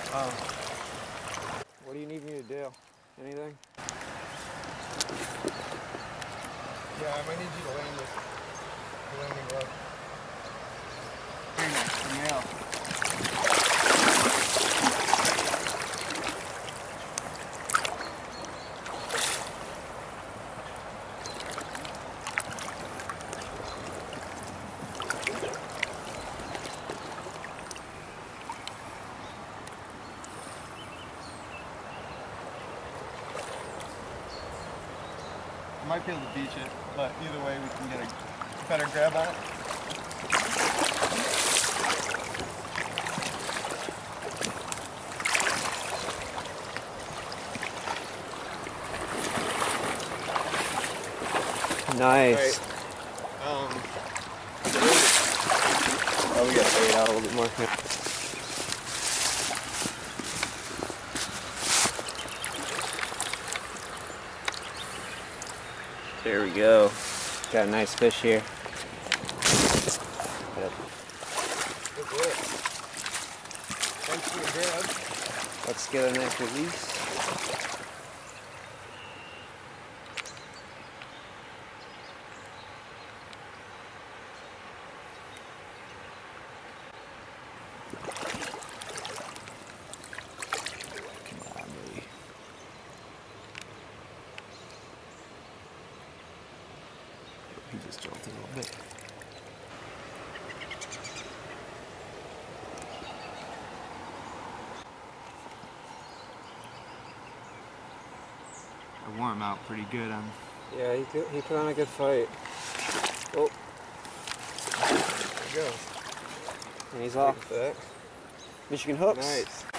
What do you need me to do? Anything? Yeah, I might need you to land this. Landing glove. Yeah. I might be able to beach it, but either way we can get a better grab on it. Nice. Right. Oh, we gotta fade out a little bit more. There we go. Got a nice fish here. Yep. Thanks for the grab. Let's get a nice release. He just jolted a little bit. I wore him out pretty good on. Yeah, he put on a good fight. Oh. There you go. And he's off. That. Michigan hooks. Nice.